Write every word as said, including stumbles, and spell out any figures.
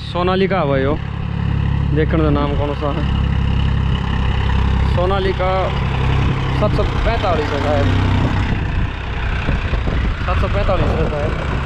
सोनालिका भाई हो देखने का नाम कौन सा है सोनालिका सात सौ पैंतालीस है शायद सात सौ पैंतालीस रहता है।